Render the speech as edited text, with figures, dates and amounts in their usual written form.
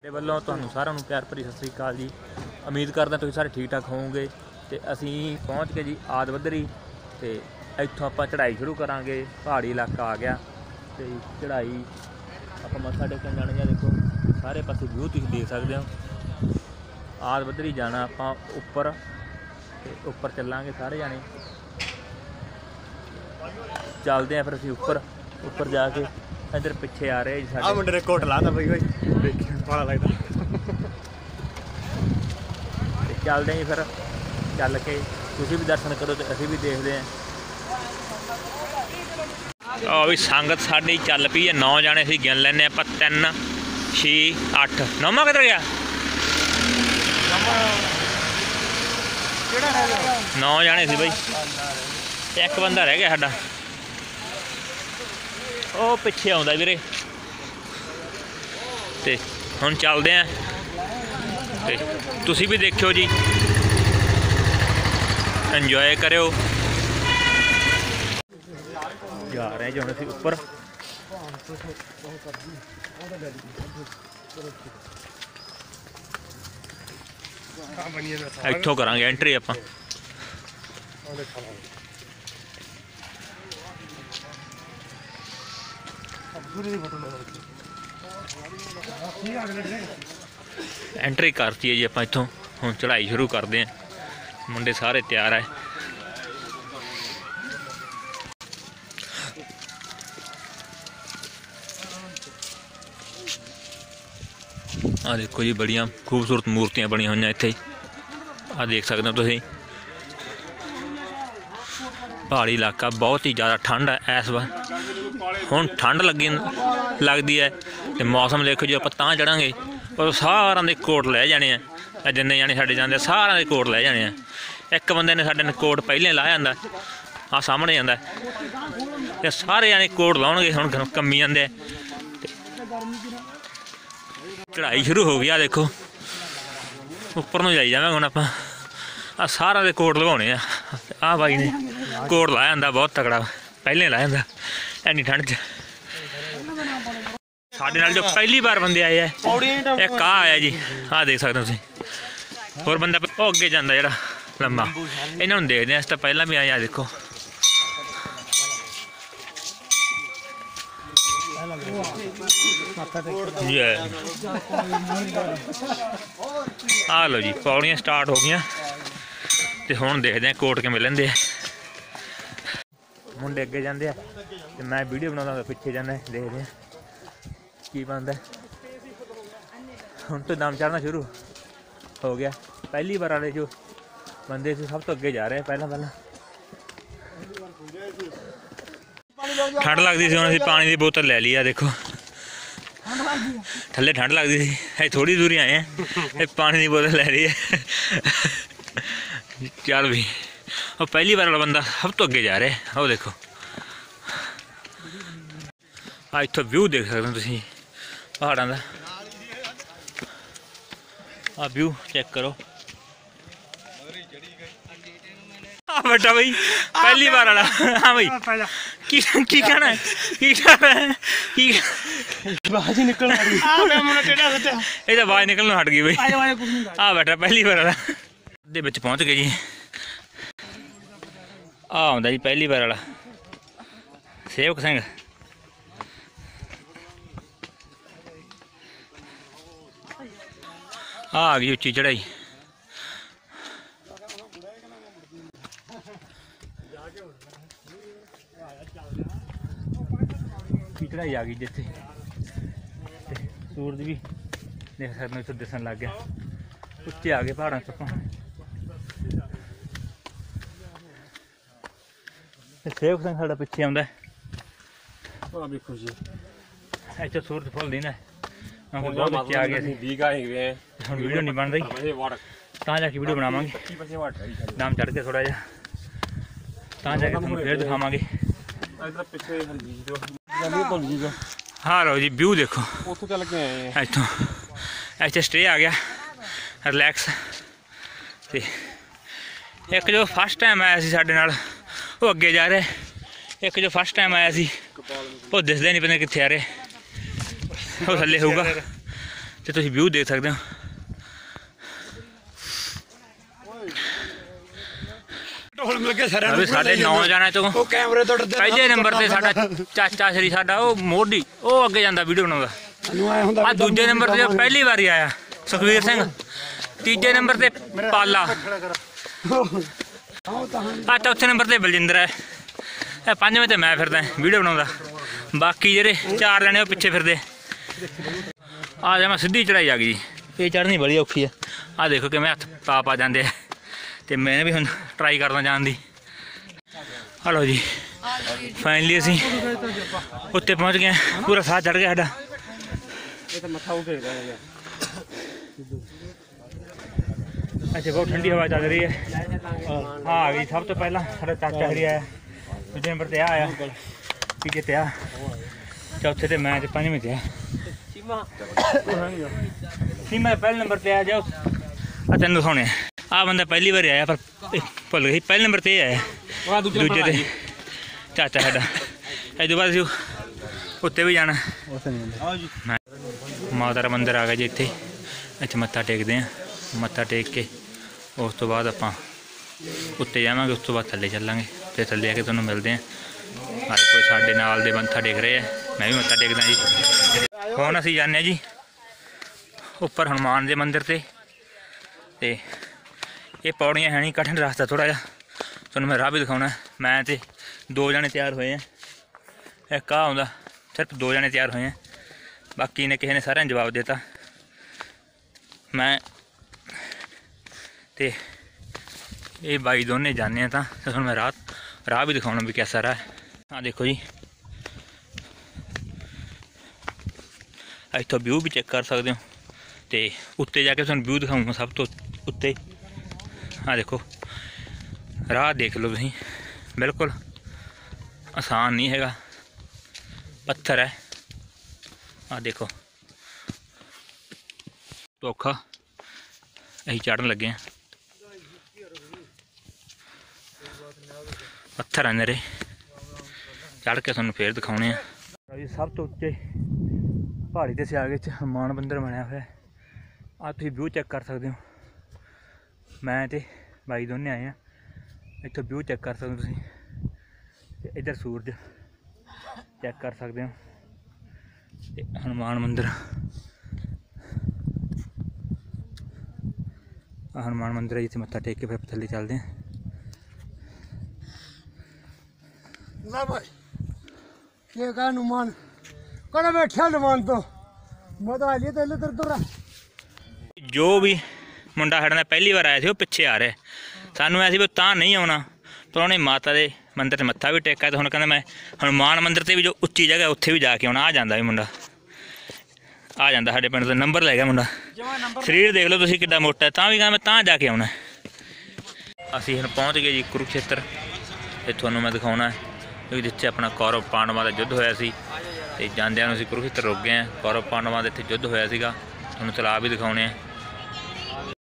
ਵੱਲੋਂ ਤੁਹਾਨੂੰ ਸਾਰਿਆਂ ਨੂੰ ਪਿਆਰ ਭਰੀ ਸਤਿ ਸ੍ਰੀ ਅਕਾਲ ਜੀ। ਉਮੀਦ ਕਰਦਾ ਤੁਸੀਂ ਸਾਰੇ ਠੀਕ ਠਾਕ ਹੋਵੋਗੇ। ਤੇ ਅਸੀਂ ਪਹੁੰਚ ਗਏ ਜੀ ਆਦ ਬੱਧਰੀ ਤੇ ਇੱਥੋਂ ਆਪਾਂ ਚੜ੍ਹਾਈ ਸ਼ੁਰੂ ਕਰਾਂਗੇ। ਪਹਾੜੀ ਇਲਾਕਾ ਆ ਗਿਆ ਤੇ ਚੜ੍ਹਾਈ ਆਪਾਂ ਮੱਥਾ ਟੇਕਣ ਜਾਣਾ ਜਾਂ ਦੇਖੋ ਸਾਰੇ ਪਾਸੇ ਵਿਊ ਤੁਸੀਂ ਦੇਖ ਸਕਦੇ ਹੋ। ਆਦ ਬੱਧਰੀ ਜਾਣਾ ਆਪਾਂ ਉੱਪਰ ਤੇ ਉੱਪਰ ਚੱਲਾਂਗੇ ਸਾਰੇ ਜਾਣੇ। ਚੱਲਦੇ ਆ ਫਿਰ ਅਸੀਂ ਉੱਪਰ जा के इधर पिछे आ रहे जी मुंडे ने कोट लाता बई देखी बड़ा लगता। चलते हैं फिर चल के तुसीं भी दर्शन करो तो असीं भी देखते हैं। भी संगत साडी चल पई है 9 जाने असीं गिन लैने आपां 3 6 8 9वां किधर गया 9 जाने सी बई एक बंदा रह गया साडा ਉਹ ਪਿੱਛੇ ਆਉਂਦਾ ਵੀਰੇ। ਤੇ ਹੁਣ ਚੱਲਦੇ ਆਂ ਤੇ ਤੁਸੀਂ ਵੀ ਦੇਖਿਓ ਜੀ ਇੰਜੋਏ ਕਰਿਓ। ਜਾ ਰਹੇ ਜੀ ਹੁਣ ਅਸੀਂ ਉੱਪਰ। ਇੱਥੋਂ ਕਰਾਂਗੇ ਐਂਟਰੀ ਆਪਾਂ। एंट्री करती है जी आप इतों हम चढ़ाई शुरू करते हैं। मुंडे सारे तैयार है। आ देखो जी बड़िया खूबसूरत मूर्तियां बनी हुई इत्थे। आ देख सकते हो तुसीं पहाड़ी इलाका बहुत ही ज़्यादा ठंड है इस बार। हुण ठंड लगती है तो मौसम देखो जो आप चढ़ांगे और सारा दे कोट लै जाने हैं। जिन्ने जाने साडे जांदे सारा दे कोट लै जाने हैं। एक बंदे ने साडे ने कोट पहले ला जांदा आ सामने जांदा ते सारे जाने कोट लाउणगे। हुण कम्मी जांदे चढ़ाई शुरू हो गई। आ देखो उपर नूं जाई जावांगे हुण आपां। आ सारा दे कोट लवाउणे आ बाई ने कोट ला जांदा बहुत तगड़ा पहले ला जांदा इन्नी ठंड च। साडे नाल जो पहली बार बंदे आए है एक आ आया जी आ देख सकते हो तुसीं। होर बंदा वो अगे जांदा जेहड़ा लम्मा इन्हां नूं देखदे अस तां पहलां भी आए। आ देखो आ लो जी पौड़ियां स्टार्ट हो गई ते हुण देखदे हैं कोट किवें लैंदे। मुंडे अगे जाते हैं तो मैं वीडियो बनाता पिछे जाना देखते हैं की बनता। हम तो दम चढ़ना शुरू हो गया। पहली बार वाले जो बंदे से सब तो अगे जा रहे हैं। पहला ठंड लगती थी, हम पानी की बोतल ले ली। आ देखो थले ठंड लगती थी, थोड़ी दूरी आए हैं पानी की बोतल ले ली है। चल भी और पहली बार वाला बंदा सब तो अगे जा रहा है। वो देखो आ इत्थों व्यू देख सकते हो तुसीं पहाड़ों का। आ व्यू चेक करो। हाँ बेटा भाई पहली बार वाला। हाँ भाई की कहना है की कहना है की आवाज निकल ये आवाज निकलना हट गई भाई। आ बेटा पहली बार वाला दे विच पहुंच गए जी। आ आउंदा जी पहली बार वाला सेवक सिंह। आ गई उच्ची चढ़ाई। चढ़ाई आ गई जिथे सूरज भी देख सकते इतना दिसन लग गया। उच्चे आ गए पहाड़ों चुप्पा। सेवक सिंह साडा पिछे आउंदा इत्थे सूरज फुल दिन है। बहुत उच्चे आ गए हम वीडियो नहीं बन रही तां जाके वीडियो बनावांगे। दम चढ़ के थोड़ा जिहा तां जाके तुहानूं फिर दिखावांगे। हाँ लो जी व्यू देखो इतों इतने स्टे आ गया रिलैक्स। ते एक जो फर्स्ट टाइम आया सी साडे नाल वो अगे जा रहा है। एक जो फर्स्ट टाइम आया सी वो दिसदा नहीं पता कित्थे आ रहे वो थल्ले होगा ਤੇ ਤੁਸੀਂ ਵਿਊ ਦੇਖ ਸਕਦੇ ਹੋ। ਢੋਲ ਮਿਲ ਕੇ ਸਾਰਿਆਂ ਅਬੇ ਸਾਡੇ 9 ਜਾਣੇ ਤੋਂ ਉਹ ਕੈਮਰੇ ਤੋਂ ਡਰਦੇ ਪਹਿਲੇ ਨੰਬਰ ਤੇ ਸਾਡਾ ਚਾਚਾ ਸ਼੍ਰੀ ਸਾਡਾ ਉਹ ਮੋਢੀ ਉਹ ਅੱਗੇ ਜਾਂਦਾ ਵੀਡੀਓ ਬਣਾਉਂਦਾ। ਸਾਨੂੰ ਆਏ ਹੁੰਦਾ ਆ ਦੂਜੇ ਨੰਬਰ ਤੇ ਜੋ ਪਹਿਲੀ ਵਾਰੀ ਆਇਆ ਸੁਖਵੀਰ ਸਿੰਘ। ਤੀਜੇ ਨੰਬਰ ਤੇ ਪਾਲਾ। ਆ ਚੌਥੇ ਨੰਬਰ ਤੇ ਬਲਜਿੰਦਰ ਹੈ। ਇਹ ਪੰਜਵੇਂ ਤੇ ਮੈਂ ਫਿਰਦਾ ਵੀਡੀਓ ਬਣਾਉਂਦਾ। ਬਾਕੀ ਜਿਹੜੇ 4 ਜਣੇ ਉਹ ਪਿੱਛੇ ਫਿਰਦੇ। ਆ ਜਾ ਮੈਂ ਸਿੱਧੀ ਚੜਾਈ ਆ ਗਈ ਜੀ। ਇਹ ਚੜ੍ਹਨੀ ਬੜੀ ਔਖੀ ਹੈ। ਆ ਦੇਖੋ ਕਿਵੇਂ ਹੱਥ ਪਾ ਜਾਂਦੇ ਆ ਤੇ ਮੈਂ ਵੀ ਹੁਣ ਟਰਾਈ ਕਰਦਾ ਜਾਣ ਦੀ। ਹਲੋ ਜੀ ਫਾਈਨਲੀ ਅਸੀਂ ਉੱਤੇ ਪਹੁੰਚ ਗਏ। ਪੂਰਾ ਸਾਹ ਚੜ੍ਹ ਗਿਆ ਸਾਡਾ। ਇਹ ਤਾਂ ਮੱਥਾ ਉੱਠ ਰਿਹਾ ਹੈ। ਅੱਛਾ ਬਹੁਤ ਠੰਡੀ ਹਵਾ ਚੱਲ ਰਹੀ ਹੈ। ਹਾਂ ਆ ਗਈ ਸਭ ਤੋਂ ਪਹਿਲਾਂ ਸਾਡਾ ਚਾਚਾ ਹਰੀ ਆਇਆ। ਦੂਜੇ ਨੰਬਰ ਤੇ ਆ ਆਇਆ। ਤੀਜੇ ਤੇ ਆ। ਚੌਥੇ ਤੇ ਮੈਂ ਤੇ ਪੰਜਵੇਂ ਤੇ ਆ। ਸੀਮਾ ਪਹਿਲੇ ਨੰਬਰ ਤੇ ਆ ਜਾਓ। ਆ ਤੈਨੂੰ ਦਿਖਾਉਣੇ ਆ ਬੰਦਾ ਪਹਿਲੀ ਵਾਰ ਆਇਆ ਪਰ ਭੁੱਲ ਗਈ। ਪਹਿਲੇ ਨੰਬਰ ਤੇ ਆਇਆ। ਦੂਜੇ ਤੇ ਚਾਚਾ ਸਾਡਾ। ਇਹ ਤੋਂ ਬਾਅਦ ਅਸੀਂ ਉੱਤੇ ਵੀ ਜਾਣਾ। ਮਾਤਾ ਦਾ ਮੰਦਿਰ ਆ ਗਿਆ ਜੀ। ਇੱਥੇ ਮੱਥਾ ਟੇਕਦੇ ਹਾਂ। ਮੱਥਾ ਟੇਕ ਕੇ ਉਸ ਤੋਂ ਬਾਅਦ ਆਪਾਂ ਉੱਤੇ ਜਾਵਾਂਗੇ। ਉਸ ਤੋਂ ਬਾਅਦ ਥੱਲੇ ਚੱਲਾਂਗੇ। ਫਿਰ ਥੱਲੇ ਆ ਕੇ ਤੁਹਾਨੂੰ ਮਿਲਦੇ ਹਾਂ। ਅੱਜ ਕੋਈ ਸਾਡੇ ਨਾਲ ਦੇ ਮੱਥਾ ਟੇਕ ਰਹੇ ਆ। ਮੈਂ ਵੀ ਮੱਥਾ ਟੇਕਦਾ ਜੀ। ਹੁਣ ਅਸੀਂ ਜਾਂਦੇ ਹਾਂ ਜੀ ਉੱਪਰ ਹਨੂੰਮਾਨ ਦੇ ਮੰਦਿਰ ਤੇ ਇਹ ਪੌੜੀਆਂ ਹੈ ਨਹੀਂ ਕਠਿਨ ਰਸਤਾ ਥੋੜ੍ਹਾ ਜਿਹਾ। ਤੁਹਾਨੂੰ ਮੈਂ ਰਾਹ ਵੀ ਦਿਖਾਉਣਾ। ਮੈਂ ਤੇ 2 ਜਣੇ ਤਿਆਰ ਹੋਏ ਆ। ਇੱਕ ਆ ਆਉਂਦਾ ਸਿਰਫ 2 ਜਣੇ ਤਿਆਰ ਹੋਏ ਆ। ਬਾਕੀ ਨੇ ਕਿਸੇ ਨੇ ਸਾਰਿਆਂ ਨੂੰ ਜਵਾਬ ਦੇ ਦਿੱਤਾ। ਮੈਂ ਤੇ ਇਹ ਬਾਈ ਦੋਨੇ ਜਾਂਦੇ ਆ ਤਾਂ ਤੁਹਾਨੂੰ ਮੈਂ ਰਾਹ ਵੀ ਦਿਖਾਉਣਾ ਵੀ ਕਿਆ ਸਾਰਾ ਹੈ। ਆ ਦੇਖੋ ਜੀ ਇੱਥੋਂ ਵਿਊ ਵੀ ਚੈੱਕ ਕਰ ਸਕਦੇ ਹੋ। ਤੇ ਉੱਤੇ ਜਾ ਕੇ ਤੁਹਾਨੂੰ ਵਿਊ ਦਿਖਾਊਂਗਾ ਸਭ ਤੋਂ ਉੱਤੇ। ਆ ਦੇਖੋ ਰਾਹ ਦੇਖ ਲਓ ਤੁਸੀਂ। ਬਿਲਕੁਲ ਆਸਾਨ ਨਹੀਂ ਹੈਗਾ। ਪੱਥਰ ਹੈ। ਆ ਦੇਖੋ ਧੋਖਾ ਅਸੀਂ ਚੜ੍ਹਨ ਲੱਗੇ ਹਾਂ। ਪੱਥਰ ਆ ਨਰੇ। ਚੜ੍ਹ ਕੇ ਤੁਹਾਨੂੰ ਫੇਰ ਦਿਖਾਉਣੇ ਆ ਜੀ। ਸਭ ਤੋਂ ਉੱਚੇ ਪਹਾੜੀ ਦੇ ਸਿਆਗੇ 'ਚ ਹਨੂੰਮਾਨ ਮੰਦਿਰ ਬਣਿਆ ਹੋਇਆ। ਆ ਤੁਸੀਂ ਵਿਊ ਚੈੱਕ ਕਰ ਸਕਦੇ ਹੋ। ਮੈਂ ਤੇ ਬਾਈ ਦੋਨੇ ਆਏ ਆ। ਇੱਥੋਂ ਵਿਊ ਚੈੱਕ ਕਰ ਸਕਦੇ ਹੋ ਤੁਸੀਂ। ਤੇ ਇੱਧਰ ਸੂਰਜ ਚੈੱਕ ਕਰ ਸਕਦੇ ਹੋ। ਤੇ ਹਨੂੰਮਾਨ ਮੰਦਿਰ ਹਨੂੰਮਾਨ ਮੰਦਿਰ ਹੈ ਜਿੱਥੇ ਮੱਥਾ ਟੇਕ ਕੇ ਫਿਰ ਥੱਲੇ ਚੱਲਦੇ ਹਾਂ। ਨਾ ਭਾਈ ਕੀ ਕਹਾਂ ਹਨੂੰਮਾਨ ਕੋਣ ਬੈਠਿਆ ਹਨੂੰਮਾਨ ਤੋਂ ਮੋਦਾ ਲਈ ਤੇ ਇਧਰ ਜੋ ਵੀ ਮੁੰਡਾ ਸਾਡੇ ਨਾਲ ਪਹਿਲੀ ਵਾਰ ਆਇਆ ਸੀ ਉਹ ਪਿੱਛੇ ਆ ਰਿਹਾ। ਸਾਨੂੰ ਐਸੀ ਵੀ ਤਾਂ ਨਹੀਂ ਆਉਣਾ ਪਰ ਉਹਨੇ ਮਾਤਾ ਦੇ ਮੰਦਿਰ 'ਤੇ ਮੱਥਾ ਵੀ ਟੇਕਿਆ ਤੇ ਹੁਣ ਕਹਿੰਦਾ ਮੈਂ ਹਨੂੰਮਾਨ ਮੰਦਿਰ 'ਤੇ ਵੀ ਜੋ ਉੱਚੀ ਜਗ੍ਹਾ ਉੱਥੇ ਵੀ ਜਾ ਕੇ ਆਉਣਾ। ਆ ਜਾਂਦਾ ਵੀ ਮੁੰਡਾ ਆ ਜਾਂਦਾ ਸਾਡੇ ਪਿੰਡ ਦਾ ਨੰਬਰ ਲੈ ਗਿਆ ਮੁੰਡਾ। ਸਰੀਰ ਦੇਖ ਲਓ ਤੁਸੀਂ ਕਿੱਡਾ ਮੋਟਾ ਤਾਂ ਵੀ ਕਹਿੰਦਾ ਮੈਂ ਤਾਂ ਜਾ ਕੇ ਆਉਣਾ। ਅਸੀਂ ਹੁਣ ਪਹੁੰਚ ਗਏ ਜੀ ਕੁਰੂਕਸ਼ੇਤਰ। ਤੇ ਤੁਹਾਨੂੰ ਮੈਂ ਦਿਖਾਉਣਾ ਕਿਉਂਕਿ ਜਿੱਥੇ ਆਪਣਾ ਕੌਰਵ ਪਾਂਡਵਾਂ ਦਾ ਯੁੱਧ ਹੋਇਆ ਸੀ ਤੇ ਜਾਂਦਿਆਂ ਨੂੰ ਅਸੀਂ ਕੁਰੂਕਸ਼ੇਤਰ ਰੁਕ ਗਏ ਹਾਂ। ਕੌਰਵ ਪਾਂਡਵਾਂ ਦਾ ਇੱਥੇ ਯੁੱਧ ਹੋਇਆ ਸੀਗਾ। ਤੁਹਾਨੂੰ ਤਲਾਬ ਵੀ ਦਿਖਾਉਣੇ ਆ।